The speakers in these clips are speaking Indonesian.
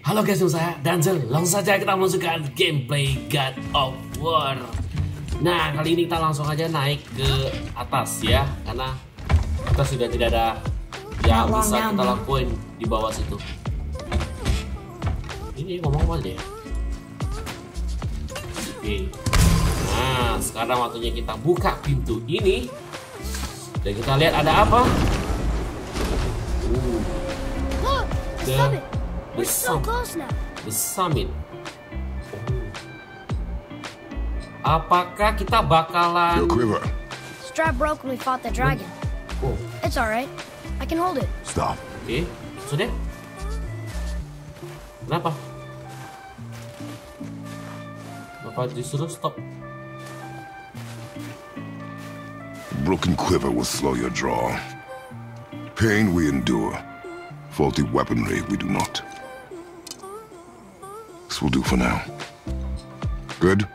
Halo guys, saya Danzel. Langsung saja kita meluncurkan gameplay God of War. Nah, kali ini kita langsung aja naik ke atas ya, karena kita sudah tidak ada yang bisa kita lakuin di bawah situ. Ini ngomong apa deh? Oke. Nah, sekarang waktunya kita buka pintu ini dan kita lihat ada apa. The Summit. Apakah kita bakalan? Strap broke when we fought the dragon. Oh. It's alright. I can hold it. Stop. Oke, sudah. Kenapa? Bapak disuruh stop. Broken quiver will slow your draw. Pain we endure. Faulty weaponry we do not. This will do for now. Good?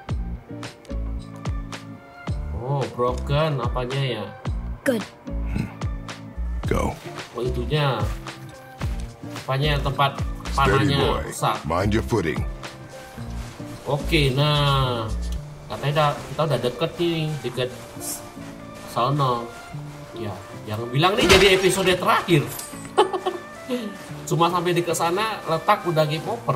Oh, broken apanya ya? Good. Go. Oh, itunya. Apanya yang tempat Steady panahnya boy. rusak. Mind your footing. Oke, nah. Katanya kita udah deket nih, deket sana. Ya, jangan bilang nih jadi episode terakhir. Cuma sampai di kesana letak udah game over.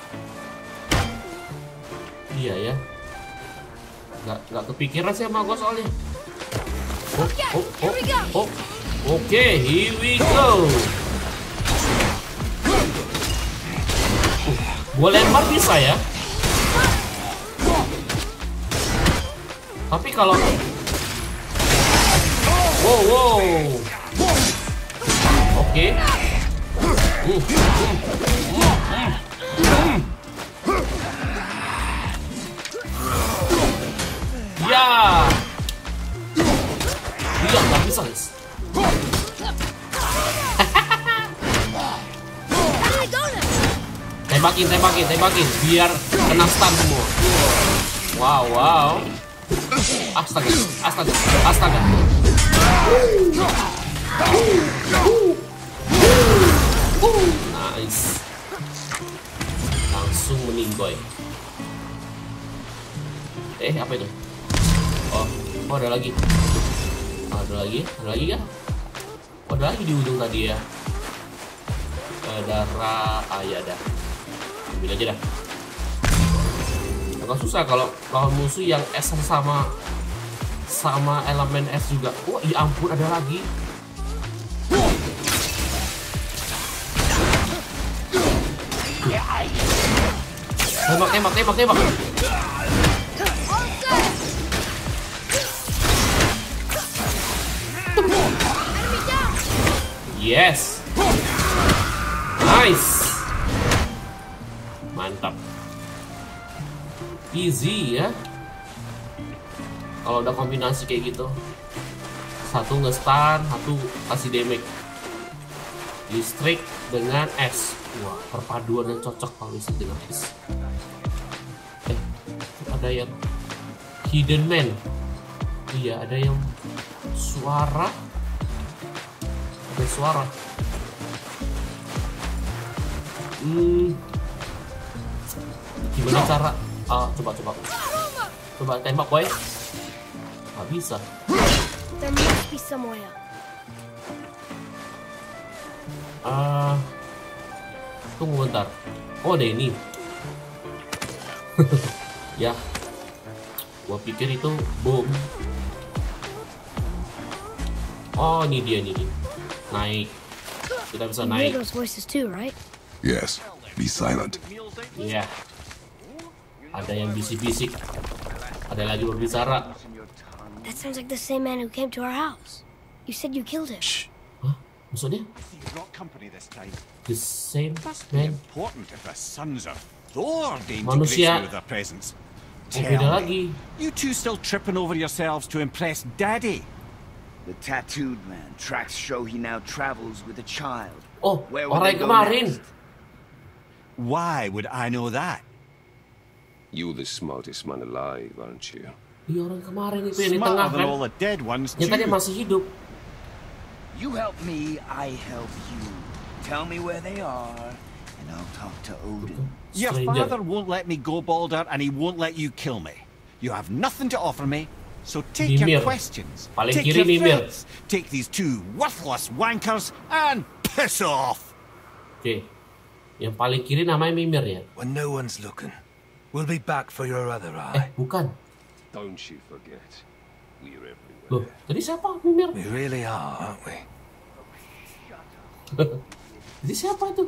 Iya ya. Nggak kepikiran sih sama gue soalnya. Oke, here we go. Gue lempar bisa ya. Tapi kalau wow. Oke. Ya. Iya, nggak bisa guys. Tembakin biar kena stun semua. Wow. Astaga. Nice. Langsung meninggoy. Apa itu? Oh, ada lagi. Ada lagi kan? Oh, ada lagi di ujung tadi ya. Darah, ya dah. Ambil aja dah. Agak susah kalau lawan musuh yang S sama elemen S juga. Oh, ya ampun, ada lagi. Tembak. Yes. Nice. Mantap. Easy ya. Kalau udah kombinasi kayak gitu. Satu nge-stun, satu kasih damage. Listrik dengan S. Wah, perpaduan yang cocok kalau listrik dengan S. Ada yang Hidden Man. Iya, ada yang suara. Ada suara. Gimana cara? Coba tembak boy. Gak bisa. There must be somewhere. Tunggu bentar. Oh, ada ini. Ya. Gua pikir itu bom. Oh, ini dia. Naik. Kita bisa naik. You hear those voices too, right? Yes. Be silent. Iya. Ada yang bisik-bisik. Ada lagi berbicara. That sounds like the same man who came to our house. You said you killed him. Shh. Hah? Maksudnya? The same man. Manusia. Oh, beda lagi. You two still tripping over yourselves to impress Daddy? The tattooed man tracks show he now travels with a child. Oh, Where will orang they go kemarin. next? Why would I know that? You're the smartest man alive, aren't you? Iya, orang kemarin itu yang di tengah Smarter than kan. all the dead ones Yang tadi too. masih hidup. You help me, I help you. Tell me where they are, and I'll talk to Odin. Your Stranger. father won't let me go, Balder, and he won't let you kill me. You have nothing to offer me, so take Mimir. your questions. Paling Take kiri your Mimir. threats. Take these two worthless wankers and piss off. Oke. Yang paling kiri namanya Mimir ya? When no one's looking, we'll be back for your other eye. Bukan. Don't you forget, we're everywhere. Loh, tadi siapa Mimir? We really are, aren't we? Jadi siapa itu?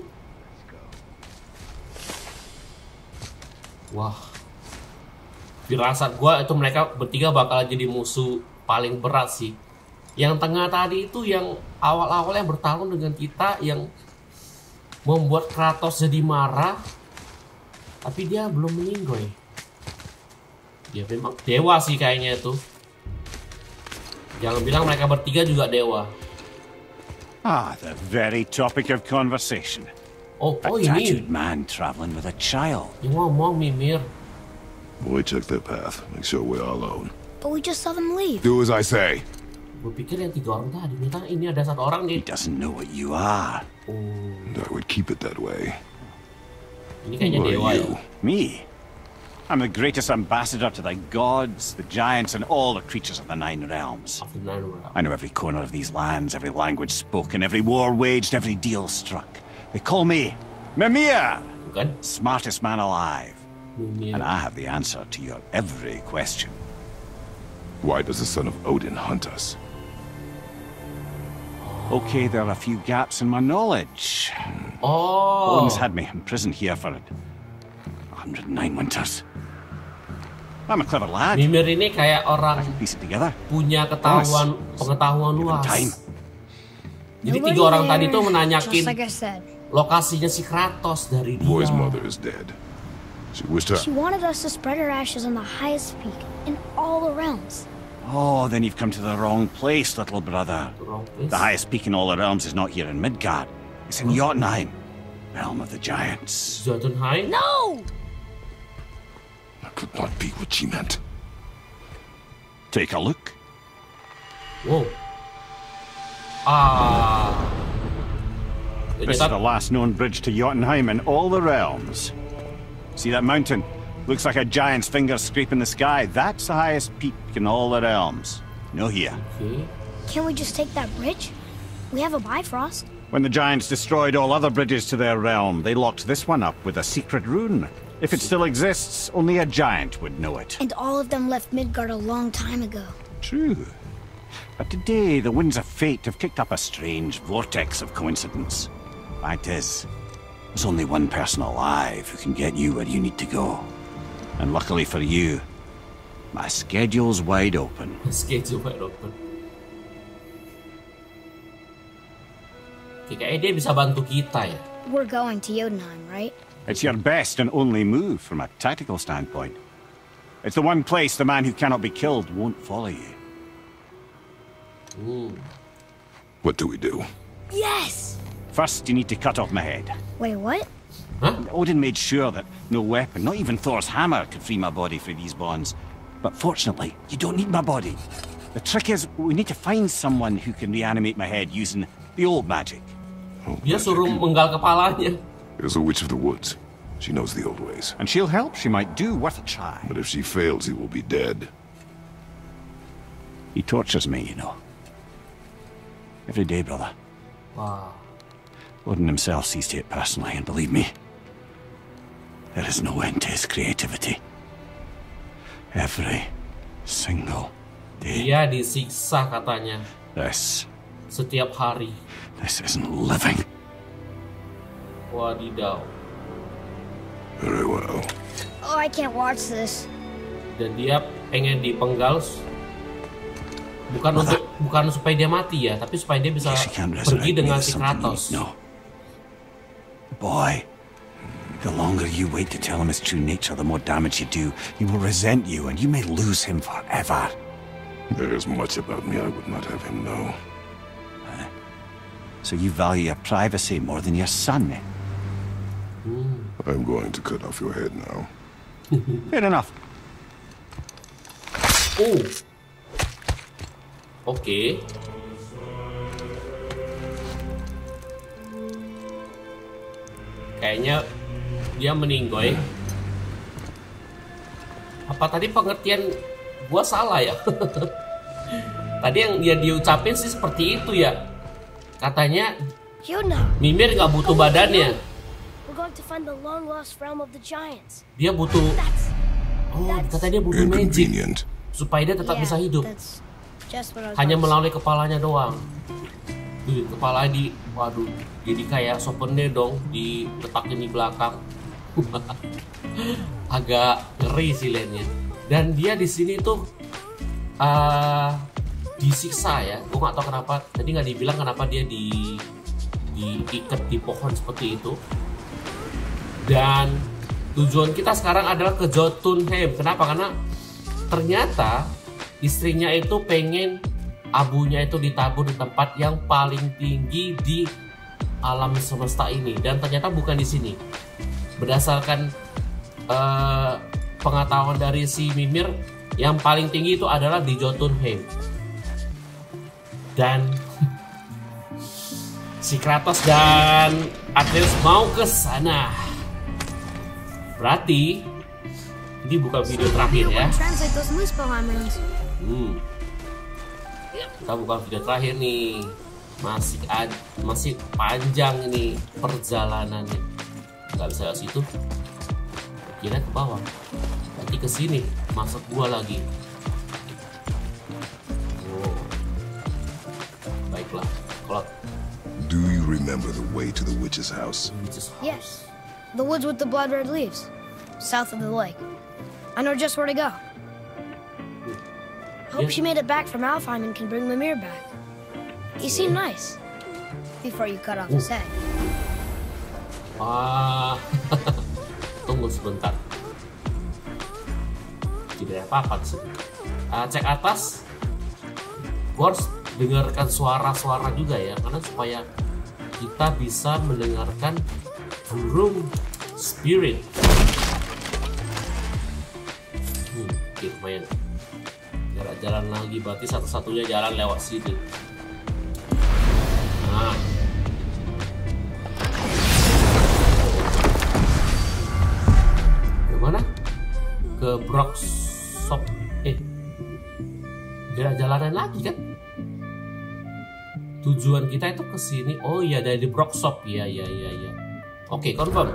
Wah. Firasat gua itu mereka bertiga bakal jadi musuh paling berat sih. Yang tengah tadi itu yang awal-awalnya bertarung dengan kita, yang membuat Kratos jadi marah. Tapi dia belum meninggoy. Dia memang dewa sih kayaknya itu. Jangan bilang mereka bertiga juga dewa. Ah, the very topic of conversation. Oh A ini tattooed man traveling with a child. yang ngomong Mimir. Boy, check their path. Make sure we're all alone. But we just saw them leave. Do as I say. Gue pikir yang 3 orang tadi, ternyata ini ada 1 orang He nih. doesn't know what you are. And I would keep it that way. Ini kayaknya Who dewa are ya. you? Me? I'm the greatest ambassador to the gods, the giants, and all the creatures of the Nine Realms. Of the Nine Realms. I know every corner of these lands, every language spoken, every war waged, every deal struck. They call me Mimir, Bukan? smartest man alive. Mimir. And I have the answer to your every question. Why does the son of Odin hunt us? Okay, there are a few gaps in my knowledge. Oh. Odin's had me imprisoned here for 109 winters. I'm a clever lad. Mimir ini kayak I orang can piece it together. punya pengetahuan Given luas. time. Jadi Nobody 3 orang tadi there, tuh menanyakin just like I said. lokasinya si Kratos dari dia. Boy's mother is dead. She wished her. She wanted us to spread her ashes on the highest peak in all the realms. Oh, then you've come to the wrong place, little brother. Wrong place. The highest peak in all the realms is not here in Midgard. It's in Jotunheim, realm of the giants. Jotunheim. No! That could not be what she meant. Take a look. Wow. Ah. This is the last known bridge to Jotunheim in all the realms. See that mountain? Looks like a giant's finger scraping the sky. That's the highest peak in all the realms. No here. Oke. Can't we just take that bridge? We have a Bifrost. When the giants destroyed all other bridges to their realm, they locked this one up with a secret rune. If it still exists, only a giant would know it. And all of them left Midgard a long time ago. True. But today, the winds of fate have kicked up a strange vortex of coincidence. Fact is, there's only one person alive who can get you where you need to go. And luckily for you, my schedule's wide open. Schedule wide open. Oke, kayaknya dia bisa bantu kita ya. We're going to Jotunheim, right? It's your best and only move from a tactical standpoint. It's the one place the man who cannot be killed won't follow you. What do we do? Yes! First, you need to cut off my head. Wait, what? Odin made sure that no weapon, not even Thor's hammer, could free my body from these bonds. But fortunately, you don't need my body. The trick is, we need to find someone who can reanimate my head using the old magic. Oh, Dia suruh menggal kepalanya. there's a witch of the woods. She knows the old ways. And she'll help, she might do, worth a try. But if she fails, he will be dead. He tortures me, you know. Every day, brother. Wah. Odin himself sees to it personally, and believe me, there is no end to his creativity. Every single day. Dia disiksa katanya This setiap hari. isn't living. Wadidaw. Very well. Oh, I can't watch this. Dan dia pengen dipenggal bukan supaya dia mati ya, tapi supaya dia bisa She can't pergi resurrect me dengan with si something Kratos. you know. Boy, the longer you wait to tell him his true nature, the more damage you do. He will resent you, and you may lose him forever. There is much about me I would not have him know. So you value your privacy more than your son, eh? I'm going to cut off your head now. Fair enough. Oh. Oke. kayaknya dia meninggoy. Apa tadi pengertian gua salah ya? Tadi yang dia diucapin sih seperti itu ya. Katanya Mimir nggak butuh badannya. Dia butuh. Oh, katanya dia butuh magic supaya dia tetap bisa hidup. Hanya melalui kepalanya doang. Kepala waduh, jadi kayak souvenir dong, diletakin di belakang. Agak ngeri sih liatnya. Dan dia di sini tuh disiksa ya. Gue nggak tahu kenapa. Tadi nggak dibilang kenapa dia diikat di pohon seperti itu. Dan tujuan kita sekarang adalah ke Jotunheim. Kenapa? Karena ternyata istrinya itu pengen abunya itu ditabur di tempat yang paling tinggi di alam semesta ini, dan ternyata bukan di sini. Berdasarkan pengetahuan dari si Mimir, yang paling tinggi itu adalah di Jotunheim. Dan si Kratos dan Atreus mau ke sana. Berarti ini bukan video terakhir ya. Kita bukan video terakhir nih, masih panjang ini perjalanannya. Nggak bisa ke situ, kira ke bawah, nanti ke sini masuk gua lagi. Oh, baiklah. Kalau do you remember the way to the witch's house? Yes, the woods with the blood red leaves, south of the lake. I know just where to go. Hope she made it back from Alfheim and can bring Mimir back. He seemed nice before you cut off his head. Tunggu sebentar. Tidak ada apa-apa di sini. Cek atas. Gua harus dengarkan suara-suara juga ya, karena supaya kita bisa mendengarkan burung spirit. Oke, lumayan. Jalan lagi, berarti satu-satunya jalan lewat sini. Nah, kemana? Ke Brockshop. Ada jalanan lagi kan? Tujuan kita itu ke sini. Oh iya, dari Brockshop. Iya. Oke, confirm.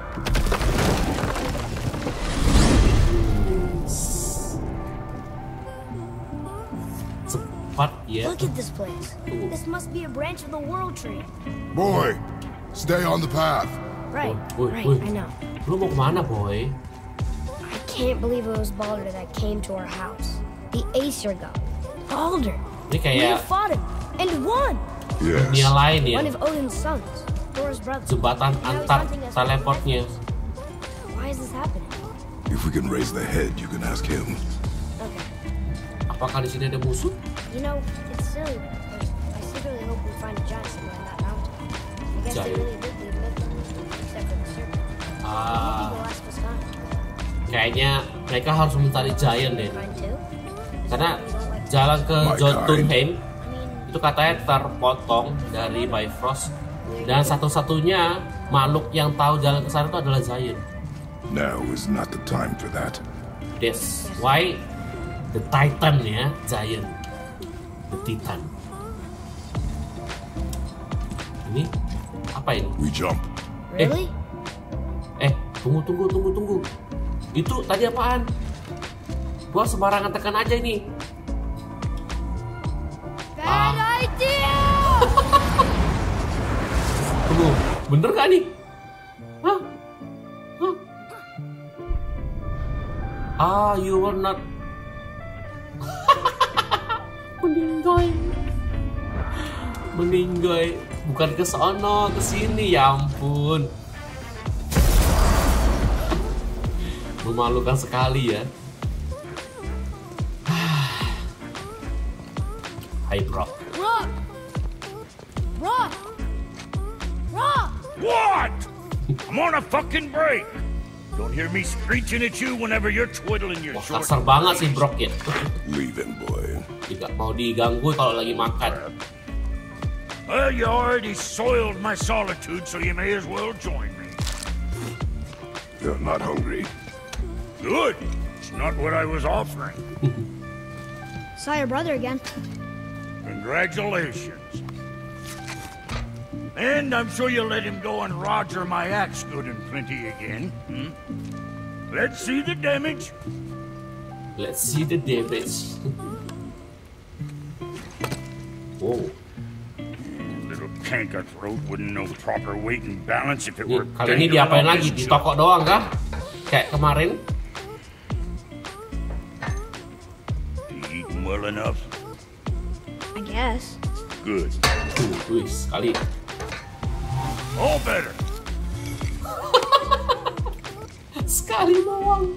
Yeah. Look at this place. This must be a branch of the World Tree. Boy, stay on the path. Right, Boy. I know. Lu mau kemana, boy? I can't believe it was Baldur that came to our house. The Aesir god. Baldur. Ini We kayak fought him and won. dunia lain ya. One of Odin's sons, Thor's brother. Jembatan antar teleportnya. Why is this happening? If we can raise the head, you can ask him. Okay. Apakah di sini ada musuh? You know, it's silly, but I secretly hope we find a giant somewhere in that mountain. I guess they really did leave nothing, except for the serpent. I hope he will ask us time. Kayaknya mereka harus mencari giant deh. Find two? Karena jalan ke Jotunheim itu katanya terpotong dari Bifrost, dan satu-satunya makhluk yang tahu jalan ke sana itu adalah giant. Now is not the time for that. That's why the Titan ya, giant. The Titan. Ini apa ini? We jump. Really? Tunggu. Itu tadi apaan? Gua sembarangan tekan aja ini. Bad idea! Tunggu, bener gak nih? Hah? You were not. Meninggoy. Bukan ke sono, ke sini, ya ampun. Memalukan sekali ya. Hai bro. Rock! What? I'm on a fucking break. Don't hear me screeching at you whenever you're twiddling your Wah, short. kasar banget sih Brock ya. Leave him, boy. Tidak mau diganggu kalau lagi makan. Well, you already soiled my solitude, so you may as well join me. You're not hungry. Good. It's not what I was offering. Saw your brother again. Congratulations. And I'm sure you'll let him go and Roger my axe good and plenty again. Let's see the damage. Let's see the damage. Wow. Little canker throat wouldn't know proper weight and balance if it Nih, were. kali ini diapain lagi? Di toko doang kah? Kayak kemarin? Eat well enough. I guess. Good. Wih, sekali. All better. Sekali doang.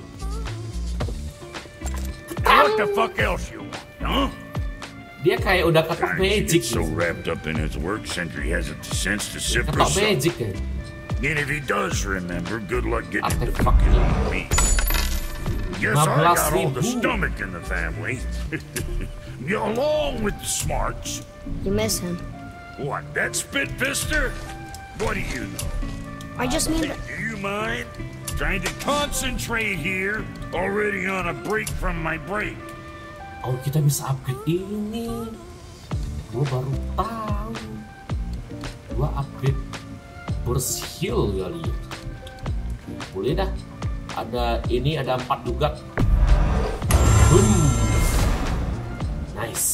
What the fuck else you want, huh? Dia kayak udah ketok magic. So wrapped up in his work, Sentry hasn't the sense to sip or Ketok something. magic kan? And if he does remember, good luck getting the Artefak fucking nih. me. Guess I got all the 15.000. stomach in the family. Along with the smarts. You miss him. What, that spit fister? What do you know? I just mean that. Do you mind? Trying to concentrate here. Already on a break from my break. Oh, kita bisa upgrade ini. Gue baru tahu. Gue upgrade burst heal kali ya. Boleh dah. Ada ini, ada 4 juga. Boom. Nice.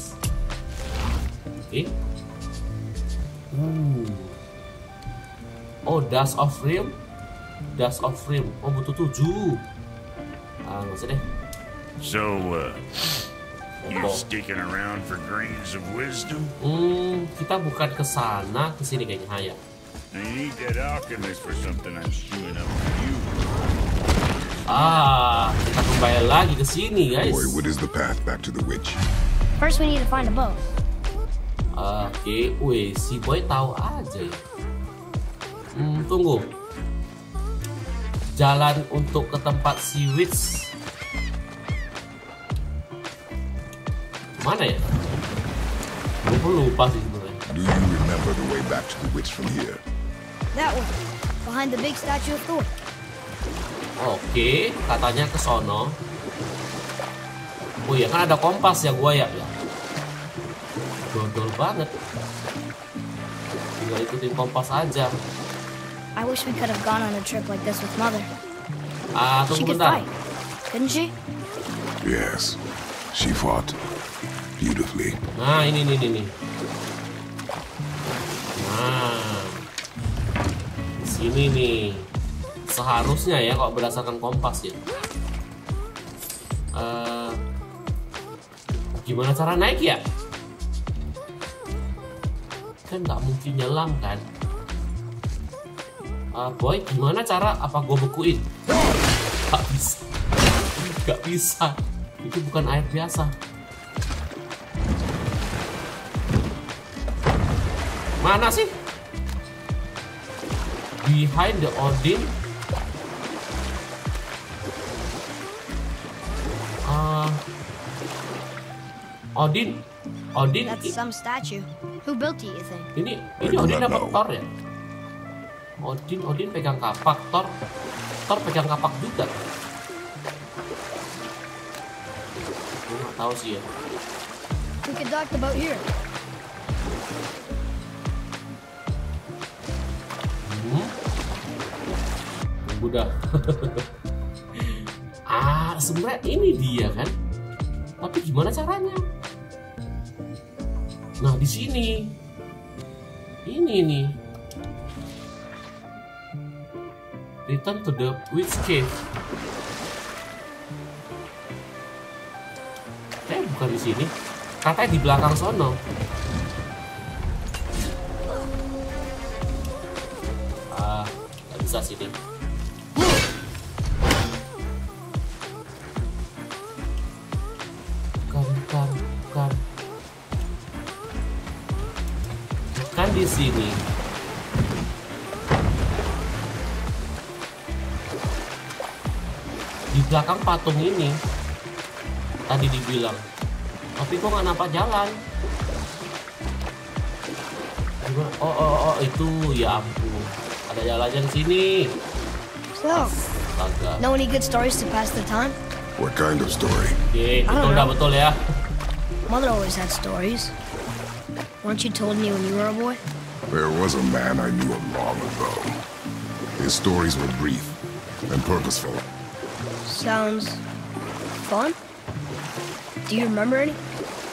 Oke. Oh, Dust of Realm. Dust of Realm. Oh, butuh 7. Ah, nggak usah deh. So, you sticking around for grains of wisdom? Kita bukan ke sana, ke sini kayaknya. Haya. I need that alchemist for something I'm stewing up for you. Ah, kita kembali lagi ke sini, guys. Boy, what is the path back to the witch? First, we need to find a boat. Oke, weh, si boy tahu aja ya. Tunggu. Jalan untuk ke tempat si witch. Mana ya? Gue lupa sih sebenarnya. Do you remember the way back to the witch from here? That one. Behind the big statue of Thor. Oke, katanya ke sono. Oh iya, kan ada kompas ya gua ya. Dodol banget. Tinggal ikutin kompas aja. I wish we could have gone on a trip like this with Mother. She Tunggu could bentar. fight, couldn't she? Yes. She fought beautifully. Nah, ini. Nah, di sini nih. Seharusnya ya kalau berdasarkan kompas ya. Gimana cara naik ya? Kan nggak mungkin nyelam kan? Boy, gimana cara? Apa gue bekuin? Gak bisa. Gak bisa. Itu bukan air biasa. Mana sih? Behind the Odin. Odin. That's some statue. Who built it, you think? Ini Odin apa Thor ya? Odin pegang kapak, Thor pegang kapak juga. Gue nggak tahu sih ya. We could dock the boat here. Tunggu dah. Sebenarnya ini dia kan. Tapi gimana caranya? Nah, di sini. Ini nih. Return to the witch cave. Bukan di sini. Katanya di belakang sono. Nggak bisa sini. Bukan. Bukan di sini. Di belakang patung ini. Tadi dibilang. Tapi kok nggak nampak jalan. Oh itu ya ampun. Ada jalannya di sini. So, Astaga. Know any good stories to pass the time? What kind of story? Oke, I don't betul dah know. betul ya. Mother always had stories. Weren't you told me when you were a boy? There was a man I knew long ago. His stories were brief and purposeful. Sounds fun. Do you remember any?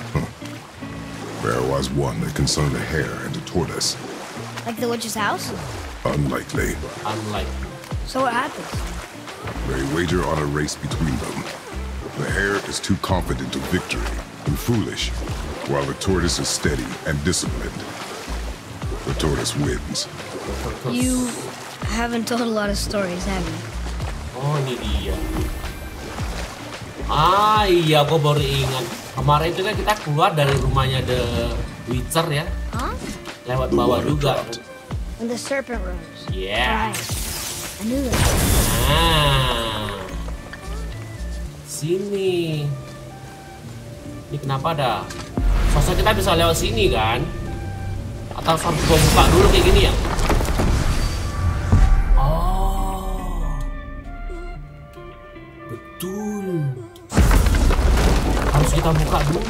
There was one that concerned a hare and a tortoise. Like the witch's house? Unlikely. Unlike. So what happens? They wager on a race between them. The hare is too confident of victory and foolish, while the tortoise is steady and disciplined. The tortoise wins. You haven't told a lot of stories, have you? Oh, ini dia. Ah iya, gue baru ingat. Kemarin itu kan kita keluar dari rumahnya The Witcher ya. Huh? Lewat The bawah water juga. dropped. When the serpent rose. Yeah. Right. I knew that. Nah. Sini. Ini kenapa dah? Sosok kita bisa lewat sini kan? Atau harus gua buka dulu kayak gini ya? Oh. Betul. Harus kita buka dulu.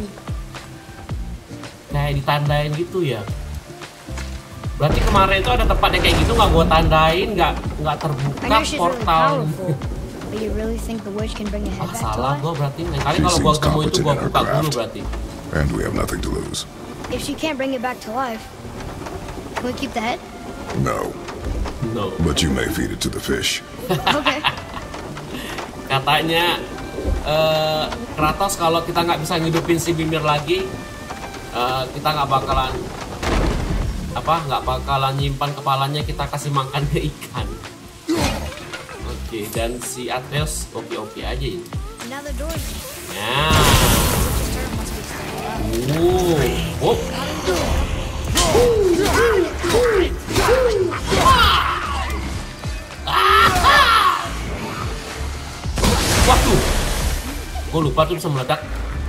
Kayak ditandain gitu ya. Berarti kemarin itu ada tempatnya kayak gitu nggak gua tandain, nggak I terbuka know she's really portal. powerful, but you really think the witch can bring a head back to Salah life? gua berarti. Lain kali She kalau gua seems ketemu itu gua competent in her buka dulu craft. berarti. And we have nothing to lose. If she can't bring it back to life, can we keep the head? No, No. but you may feed it to the fish. Okay. Katanya Kratos kalau kita nggak bisa ngidupin si Mimir lagi, kita nggak bakalan nyimpan kepalanya, kita kasih makan ke ikan. Oke, dan si Atreus oke aja ini. Now the door's Nah, witch's turret must be still up. Waduh, gue lupa tuh bisa meledak.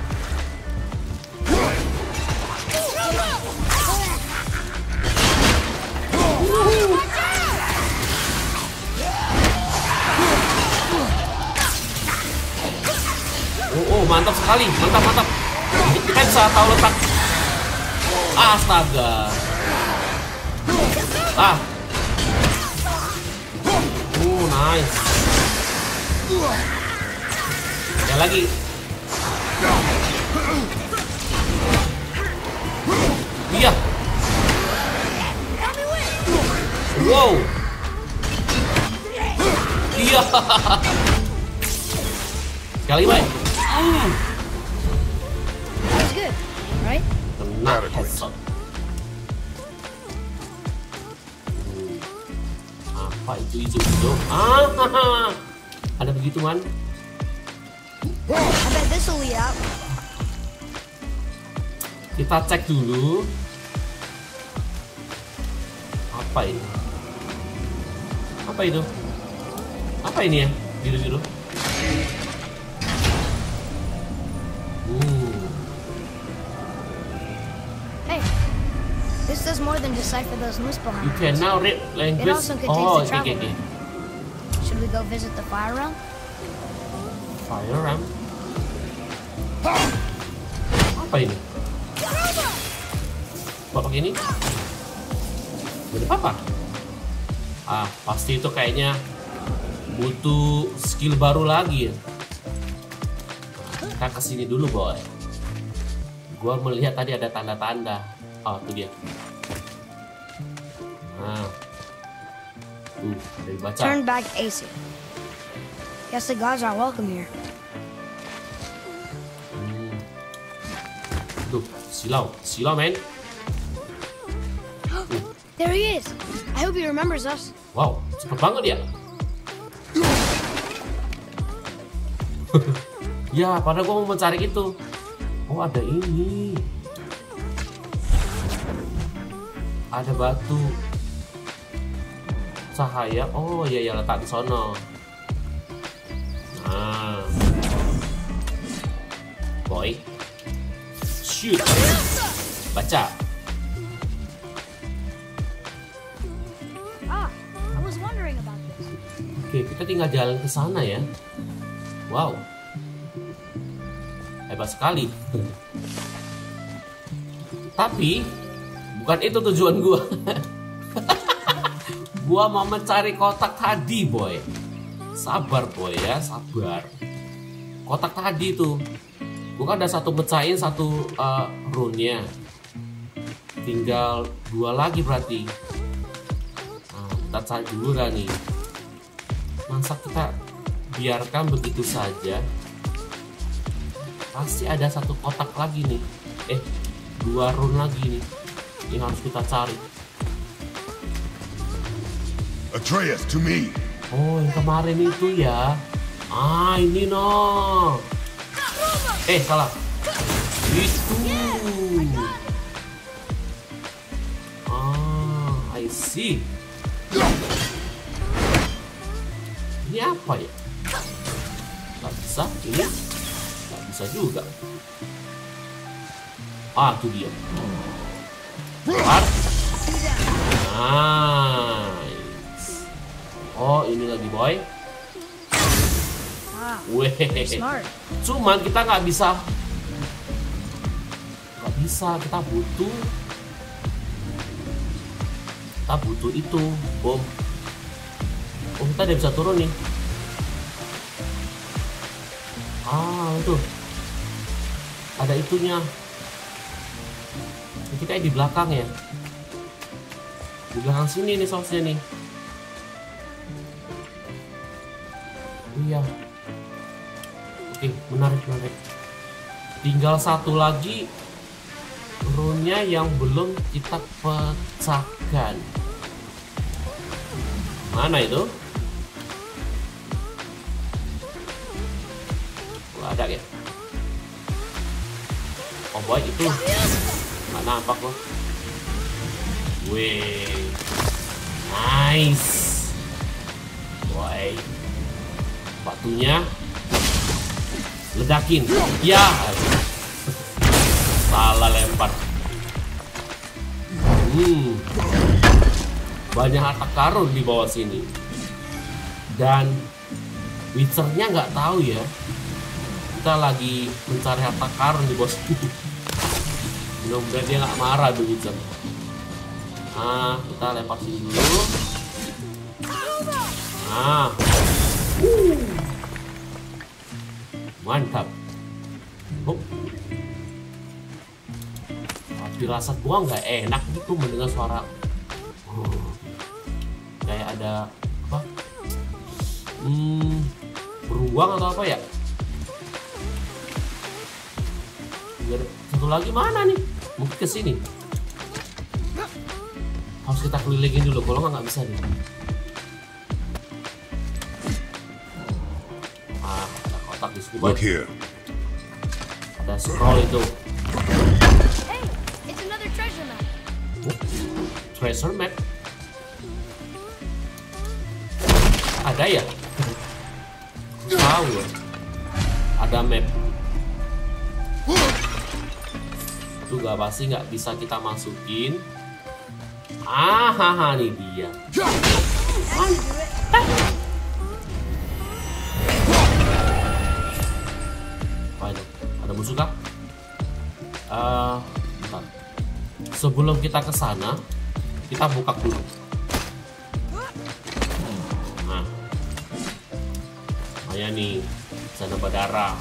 Oh, mantap sekali, mantap. Kita bisa tahu letak. Astaga. Nice. Ya lagi. Iya. Wow. Iya. Sekali baik. That's good, right? Kena headshot. Apa itu hijau-hijau? Ada begituan. I bet this will lead out. Kita cek dulu. Apa ini? Apa ini ya? Biru-biru. Hey, this does more than decipher those Muspelheim. You can now read language. It also contains Oh, the travel okay. map. Should we go visit the fire realm? Fire Ram. Apa ini? Kok pakai ini? Ada apa? Pasti itu kayaknya butuh skill baru lagi. Kita kesini dulu, boy. Gua melihat tadi ada tanda-tanda. Oh, itu dia. Nah, dari baca. Turn back AC. Guess the gods are welcome here. Tuh, silau, men. There he is. I hope he remembers us. Wow, cepet banget ya. Ya, padahal gue mau mencari itu. Oh, ada ini. Ada batu cahaya. Oh iya, letak di sono. Nah, boy, shoot, baca. I was wondering about this. Oke, kita tinggal jalan ke sana ya. Wow, hebat sekali. Tapi bukan itu tujuan gua. Gua mau mencari kotak tadi, boy. Sabar, boy ya, sabar. Kotak tadi tuh, gua kan ada satu pecahin satu rune-nya. Tinggal 2 lagi berarti. Nah, kita cari dulu dah nih. Masa kita biarkan begitu saja? Pasti ada satu kotak lagi nih. 2 rune lagi nih. Ini harus kita cari. Atreus, to me. Oh, yang kemarin itu ya. Ini no. Salah. Itu. I see. Ini apa ya? Gak bisa, ini gak bisa juga. Itu dia. Keluar. Nice. Oh, ini lagi, boy. Weh. Cuman kita nggak bisa. Kita butuh itu bom. Oh, kita udah bisa turun nih. Itu ada itunya. Kita di belakang ya. Di belakang sini nih source-nya nih. Iya. Oke, menarik. Tinggal satu lagi rune-nya yang belum kita pecahkan. Mana itu? Ada ya? Oh boy, itu nggak nampak loh. Wih, nice. Boy, batunya ledakin. Ya, salah lempar. Banyak harta karun di bawah sini. Dan Witcher-nya nggak tahu ya. Kita lagi mencari harta karun di bawah sini. Mudah-mudahan dia nggak marah tuh Witcher. Kita lempar sini dulu. Mantap. Tapi rasa gua nggak enak gitu mendengar suara kayak ada apa? Beruang atau apa ya? Satu lagi mana nih? Mungkin ke sini. Harus kita kelilingin dulu, kalau nggak bisa nih. Ada kotak di sini. Look here. Ada scroll itu. Hey, it's another treasure map. Treasure map. Ada ya? Tahu ya. Ada map. Itu gak pasti nggak bisa kita masukin. Nih dia. Ada musuh kah? Bentar. Sebelum kita ke sana, kita buka dulu. Nih, sana berdarah.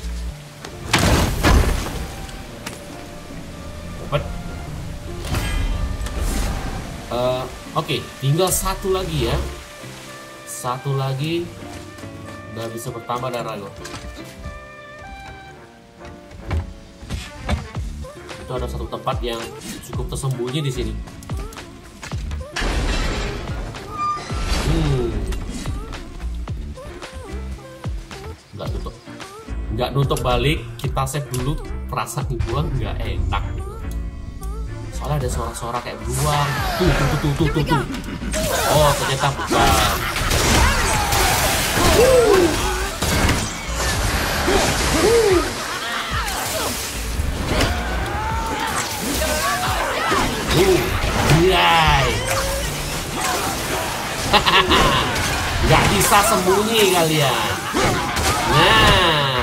Oke, tinggal satu lagi ya. Satu lagi udah bisa bertambah darah lo. Itu ada satu tempat yang cukup tersembunyi di sini. Nggak nutup balik, kita save dulu. Perasaan gua nggak enak gitu. Soalnya ada suara-suara kayak beruang. Tuh. Oh, ternyata bukan. Nggak bisa bisa sembunyi kalian. Nah,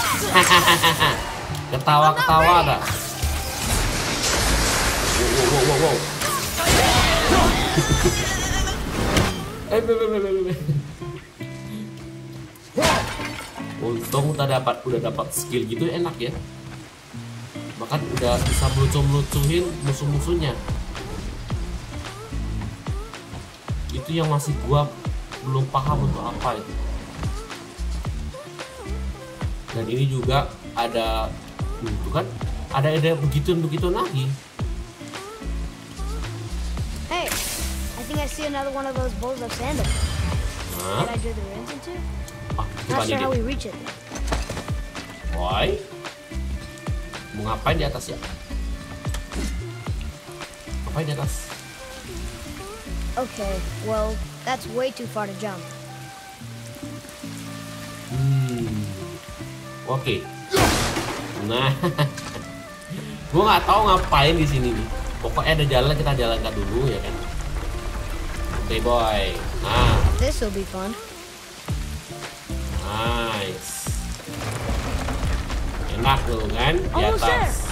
ketawa-ketawa dah. Wow. Untung udah dapat skill gitu enak ya. Bahkan udah bisa melucu-melucuhin musuh-musuhnya. Itu yang masih gua belum paham untuk apa itu. Dan ini juga ada itu kan, ada begitu lagi. Hey, I think I see another one of those bowls of sand. Hah? Can I do the rinse into? Coba Not sure how nih. we reach it. Why? Mau ngapain di atas ya? Ngapain di atas? Okay, well, that's way too far to jump. Oke. Nah, gue nggak tahu ngapain di sini nih. Pokoknya ada jalan, kita jalankan dulu ya kan. Oke boy. Nah, This will be fun. nice. Enak tuh kan di Almost there. atas.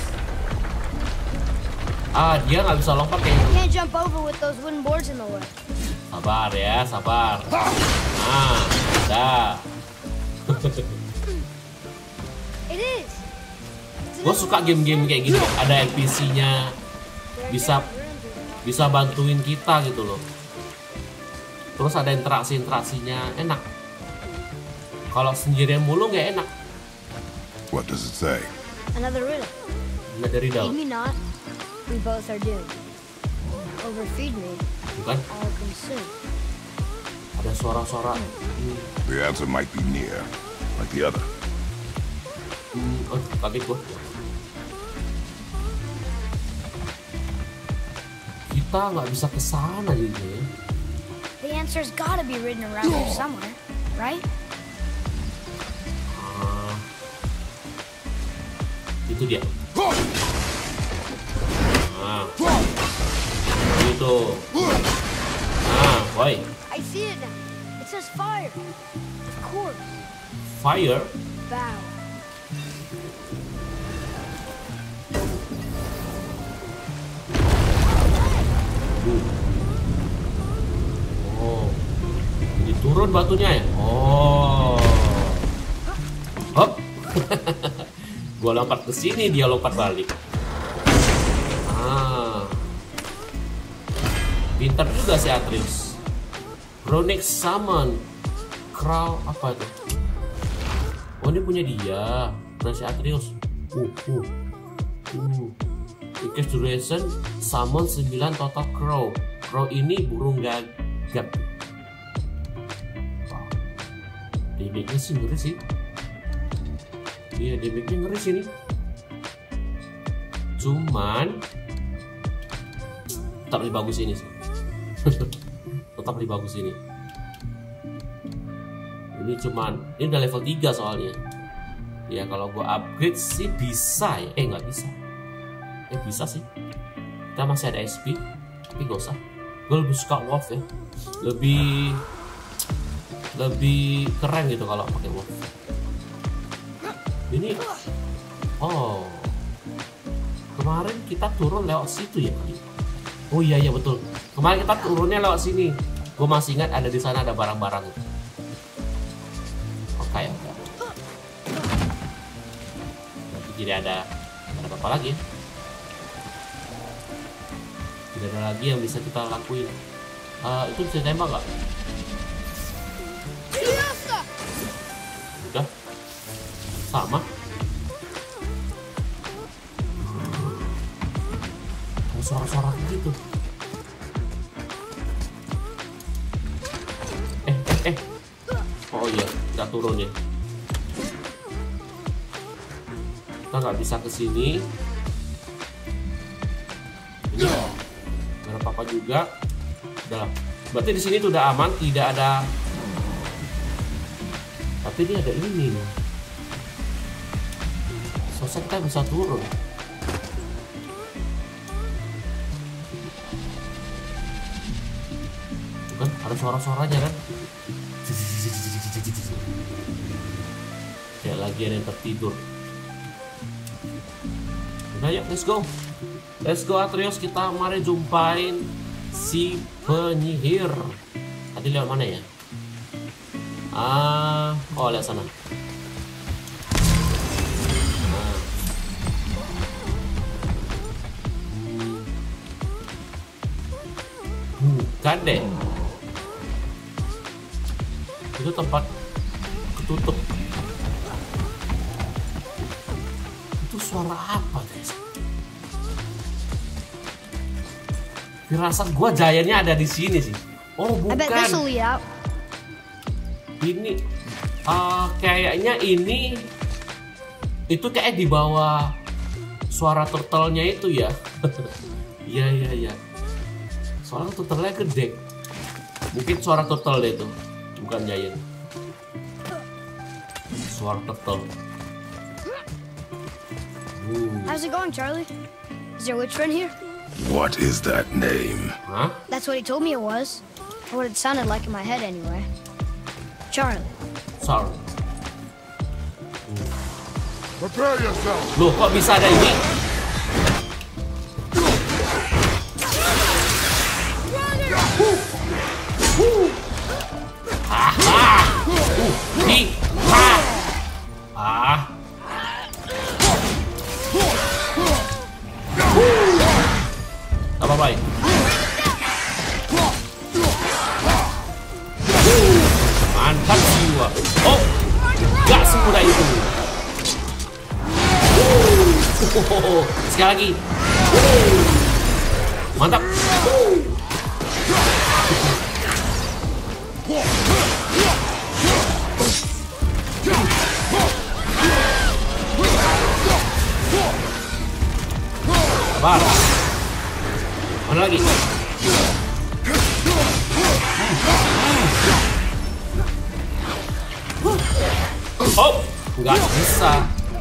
Dia nggak bisa lompat kayak. Can't jump over with those wooden boards in the way. Sabar ya, sabar. Nah, udah. It is. Gue suka game-game kayak gini. Ada NPC-nya, bisa bantuin kita gitu loh. Terus ada interaksinya, enak. Kalau sendirian mulu nggak enak. What does it say? Another riddle. Nggak dari Feed dalam, me not, we both are doomed. Overfeed me, bukan? I'll consume. Ada suara-suara. The answer might be near, like the other. Kaget gue. Kita nggak bisa ke sana gitu ya. The answer's gotta be written around here somewhere, right? Itu dia. Nah, itu. Nah, boy. I see it now. It says fire. Of course. Fire. Bow. Oh, jadi turun batunya ya. Oh, hop. Gua lompat ke sini, dia lompat balik. Pintar juga si Atreus. Runic Summon. Crow apa itu? Oh, ini punya dia. Nah, si Atreus. Increase duration summon 9 total crow. Crow ini burung gagak. Wow. Damage-nya sih ngeri sih. Iya, damage-nya ngeri sih nih. Cuman tetap lebih bagus ini sih. Tetap lebih bagus ini. Ini udah level 3 soalnya. Ya kalau gua upgrade sih bisa ya. Nggak bisa. Bisa sih. Kita masih ada SP, tapi gak usah. Gue lebih suka wolf ya. Lebih keren gitu kalau pakai wolf. Ini kemarin kita turun lewat situ ya. Oh iya betul. Kemarin kita turunnya lewat sini. Gue masih ingat ada di sana ada barang-barang. Oke. Nanti tidak ada apa-apa lagi. Tidak ada lagi yang bisa kita lakuin. Itu bisa tembak nggak? Udah sama. Ada suara-suara gitu. Oh iya, kita turun ya. Kita nggak bisa ke sini. Ini nggak ada apa-apa juga. Udah, berarti di sini tuh udah aman, tidak ada. Tapi ini ada ini nih. Sosok kita bisa turun. Kan ada suara-suaranya kan. Kayak lagi ada yang tertidur. Nah yuk, let's go. Let's go Atreus, kita mari jumpain si penyihir. Tadi lewat mana ya? Oh lihat sana. Bukan deh. Itu tempat ketutup. Itu suara apa guys? Firasat gua giantnya ada di sini sih. Oh bukan. Ini kayaknya ini itu kayak di bawah suara turtle-nya itu ya. Iya. Soalnya turtle-nya gede. Mungkin suara turtle deh itu, bukan giant. Suara turtle. How's it going, Charlie? Is there a witch friend here? What is that name? Huh? That's what he told me it was. Or what it sounded like in my head anyway. Charlie. Sorry. Prepare yourself. Loh, kok bisa ada ini? Apa-apa ya? Mantap jiwa. Oh, gak semudah itu. Sekali lagi. Mantap. Sabar. Mana lagi? Oh, nggak bisa.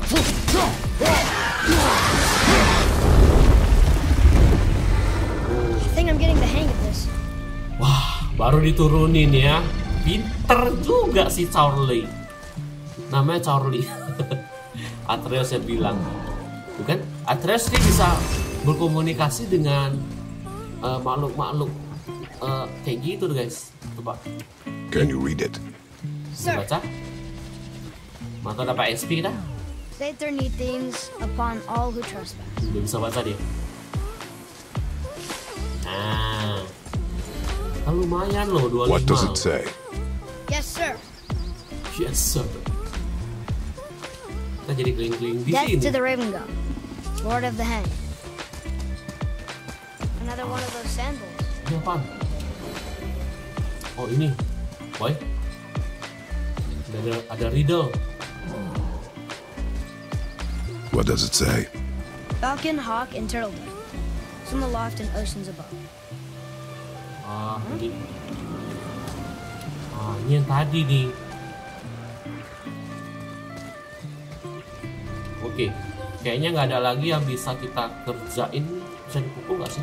I think I'm getting the hang of this. Wah, baru diturunin ya. Pinter juga si Charlie. Namanya Charlie. Atreus yang bilang. Bukan? Atreus dia bisa berkomunikasi dengan makhluk-makhluk kayak gitu guys. Coba. Can you read it? Sir, Baca. Maka dapat SP kita. say eternity things upon all who trespass. Udah bisa baca dia. Nah, kan lumayan loh 25. What does it say? Yes, sir. Yes sir. Kita jadi keliling-keliling di Death sini. to the Raven God, Lord of the Hang. Another one of those sandals. Ini apaan? Oh ini, boy. Ada riddle. What does it say? Falcon, hawk, and turtle dove. Swim aloft in oceans above. Ini. Ini yang tadi nih. Oke, kayaknya nggak ada lagi yang bisa kita kerjain. Bisa dipukul nggak sih?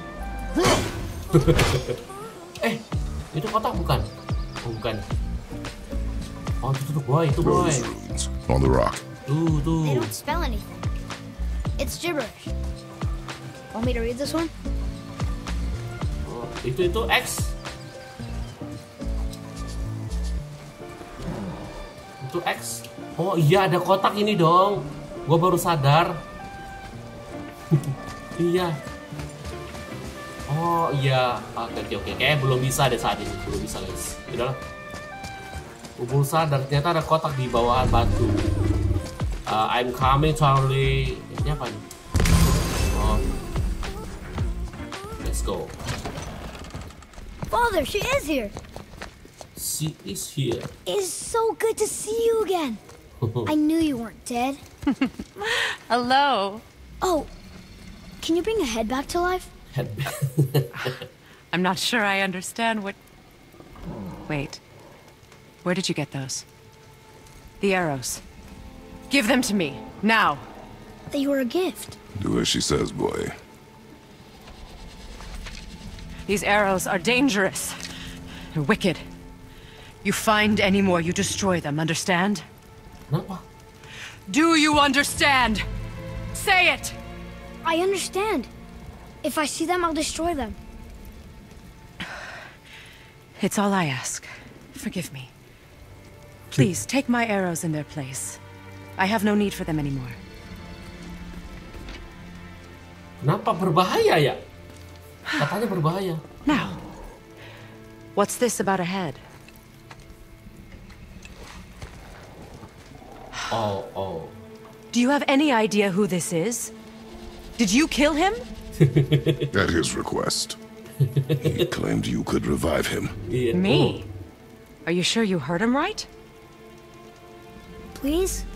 Itu kotak bukan? Oh, bukan. Oh, itu boy, itu boy. Rose runes on the rock. Tuh. They don't spell anything. It's gibberish. Want me to read this one? Oh, itu X. Itu X. Oh iya, ada kotak ini dong. Gue baru sadar. Iya. Oh iya. Oke. Kayaknya belum bisa deh saat ini. Belum bisa guys. Udahlah. Gue baru sadar ternyata ada kotak di bawahan batu. I'm coming Charlie. Ini apa nih? Oh. Let's go. Father, she is here. She is here. It's so good to see you again. I knew you weren't dead. Hello. Oh, can you bring a head back to life? I'm not sure I understand what... Wait. Where did you get those? The arrows. Give them to me, now. They were a gift. Do as she says, boy. These arrows are dangerous. They're wicked. You find any more, you destroy them, understand? Kenapa? Do you understand? Say it! I understand. If I see them, I'll destroy them. It's all I ask. Forgive me. Please, take my arrows in their place. I have no need for them anymore. Kenapa berbahaya ya? Katanya berbahaya. Now, what's this about a head? Oh. Do you have any idea who this is? Did you kill him? At his request. He claimed you could revive him. Me? Are you sure you heard him right? Please?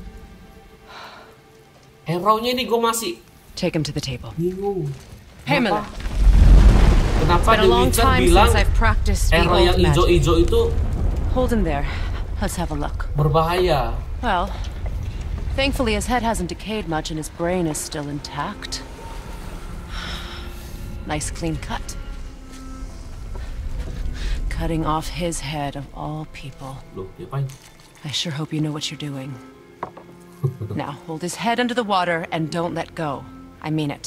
Arrow-nya ini gue masih Take him to the table. bingung. Hey, Miller. Kenapa It's been a The long Witcher time bilang since I've practiced the arrow yang old magic. hijau-hijau itu Hold him there. Let's have a look. berbahaya? Well, thankfully his head hasn't decayed much and his brain is still intact. Nice clean cut. Cutting off his head of all people. Loh, diapain? I sure hope you know what you're doing. Now, hold his head under the water and don't let go. I mean it.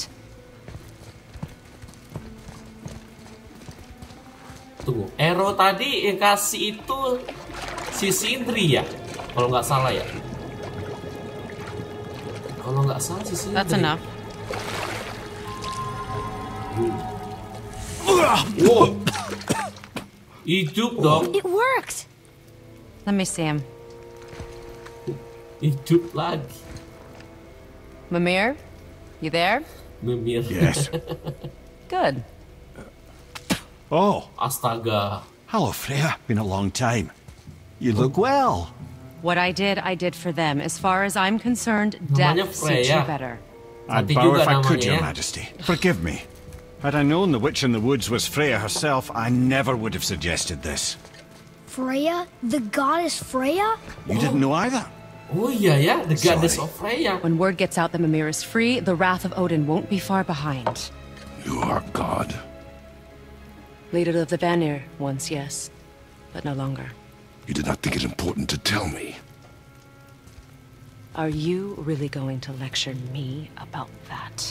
Tunggu, arrow tadi yang kasih itu si Sindri ya? Kalau nggak salah ya? Kalau nggak salah si Sindri. That's enough. Wow. Hidup dong. It worked! Let me see him. Hidup lagi. Mimir, you there? Mimir. Yes. Good. Oh, Astaga. hello, Freya. Been a long time. You look well. What I did for them. As far as I'm concerned, Namanya death suits you Freya. better. I'd Cantik bow juga if I could, namanya Your ya. Majesty. Forgive me. Had I known the witch in the woods was Freya herself, I never would have suggested this. Freya? The goddess Freya? You didn't know either? Oh iya ya, the goddess Sorry. of Freya. When word gets out that Mimir is free, the wrath of Odin won't be far behind. You are God. Leader of the Vanir, once yes, but no longer. You did not think it important to tell me. Are you really going to lecture me about that?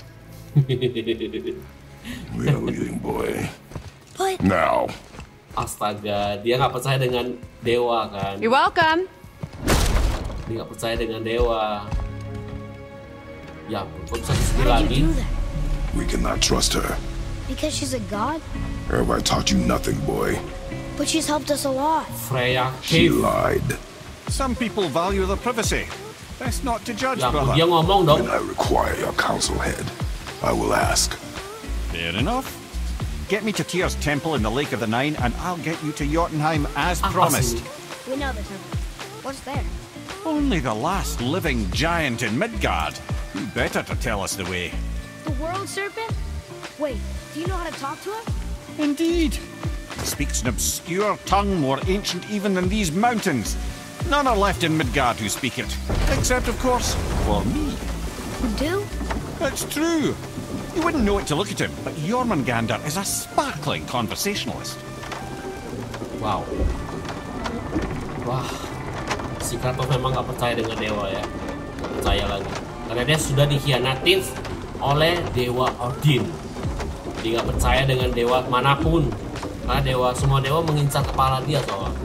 Well, young boy. But Now, Astaga, dia nggak percaya dengan dewa kan? You're welcome. Dia nggak percaya dengan dewa. Ya, kok bisa kesini how lagi? did you do that? we cannot trust her. Because she's a god? Have I taught you nothing, boy? But she's helped us a lot. Freya She Cave. lied. Some people value their privacy. Best not to judge, Ya, brother. dia ngomong dong. When I require your counsel head, I will ask. Fair enough. Get me to Tyr's temple in the Lake of the Nine, and I'll get you to Jotunheim as Apa promised. sih? We know the temple. What's there? Only the last living giant in Midgard. Who better to tell us the way? The world serpent? Wait, do you know how to talk to him? Indeed. He speaks an obscure tongue more ancient even than these mountains. None are left in Midgard who speak it. Except, of course, for me. You do? That's true. You wouldn't know it to look at him, but Jormungandr is a sparkling conversationalist. Wow. Wah, si Kratos memang nggak percaya dengan dewa ya. Nggak percaya lagi. Karena dia sudah dikhianatin oleh dewa Odin. Dia nggak percaya dengan dewa manapun. Karena semua dewa mengincar kepala dia soalnya.